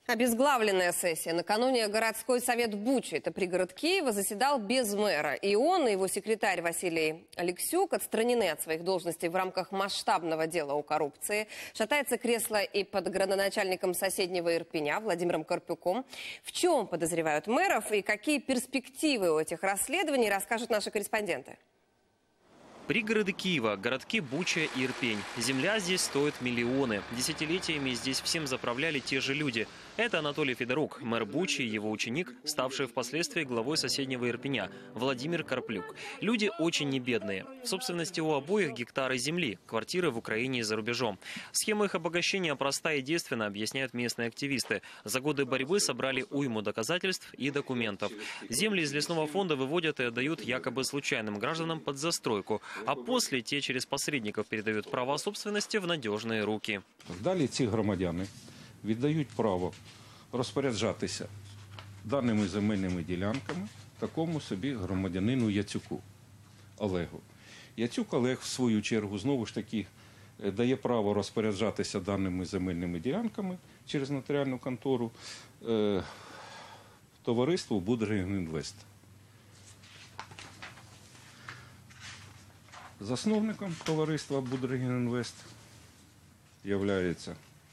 Обезглавленная сессия. Накануне городской совет Бучи, это пригород Киева, заседал без мэра. И он, и его секретарь Василий Алексюк отстранены от своих должностей в рамках масштабного дела о коррупции. Шатается кресло и под градоначальником соседнего Ирпеня Владимиром Карпюком. В чем подозревают мэров и какие перспективы у этих расследований, расскажут наши корреспонденты. Пригороды Киева, городки Буча и Ирпень. Земля здесь стоит миллионы. Десятилетиями здесь всем заправляли те же люди. Это Анатолий Федорук, мэр Бучи, его ученик, ставший впоследствии главой соседнего Ирпеня, Владимир Карплюк. Люди очень небедные. В собственности у обоих гектары земли, квартиры в Украине и за рубежом. Схема их обогащения проста и действенна, объясняют местные активисты. За годы борьбы собрали уйму доказательств и документов. Земли из лесного фонда выводят и отдают якобы случайным гражданам под застройку. А после те через посередников передают права собственности в надежные руки. Далі ці громадяни віддають право розпоряджатися даними земельними ділянками такому собі громадянину Яцюку Олегу. Яцюк Олег, в свою чергу, знову ж таки дає право розпоряджатися даними земельними ділянками через нотаріальну контору товариству «Будрегінінвест». Засновником товариства «Будрегінінвест» являється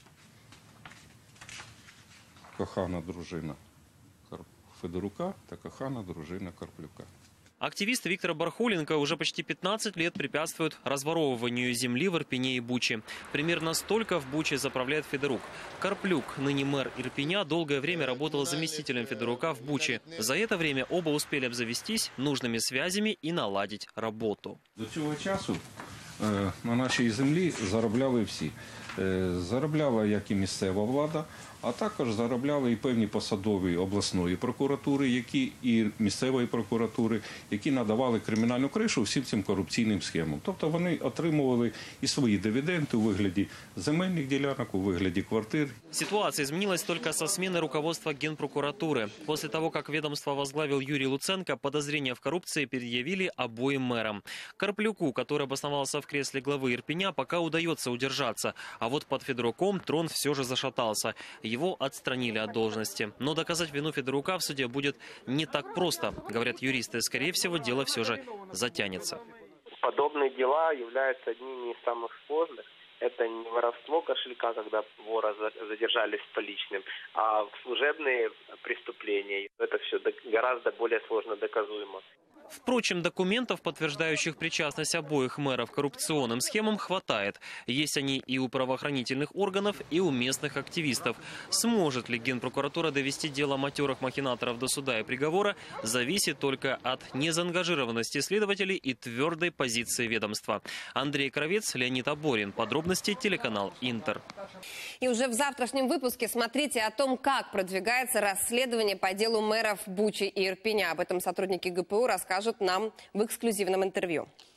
кохана дружина Федорука та кохана дружина Карплюка. Активист Виктор Бархоленко уже почти 15 лет препятствует разворовыванию земли в Ирпене и Буче. Примерно столько в Буче заправляет Федорук. Карплюк, ныне мэр Ирпеня, долгое время работал заместителем Федорука в Буче. За это время оба успели обзавестись нужными связями и наладить работу. До цього часу на нашій землі заробляли всі. Заробляла як і місцева влада, а також заробляли і певні посадові обласної прокуратури, і місцевої прокуратури, які надавали кримінальну кришу всім цим корупційним схемам. Тобто вони отримували і свої дивіденди у вигляді земельних ділянок, у вигляді квартир. Ситуация изменилась только со смены руководства Генпрокуратуры. После того, как ведомство возглавил Юрий Луценко, подозрения в коррупции предъявили обоим мэрам. Карплюку, который обосновался в кресле главы Ирпеня, пока удается удержаться. А вот под Федоруком трон все же зашатался. Его отстранили от должности. Но доказать вину Федорука в суде будет не так просто. Говорят юристы, скорее всего, дело все же затянется. Подобные дела являются одними из самых сложных. Это не воровство кошелька, когда вора задержали с поличным, а служебные преступления. Это все гораздо более сложно доказуемо. Впрочем, документов, подтверждающих причастность обоих мэров к коррупционным схемам, хватает. Есть они и у правоохранительных органов, и у местных активистов. Сможет ли Генпрокуратура довести дело матерых махинаторов до суда и приговора, зависит только от незаангажированности следователей и твердой позиции ведомства. Андрей Кравец, Леонид Аборин. Подробности телеканал Интер. И уже в завтрашнем выпуске смотрите о том, как продвигается расследование по делу мэров Бучи и Ирпеня. Об этом сотрудники ГПУ расскажут нам в эксклюзивном интервью.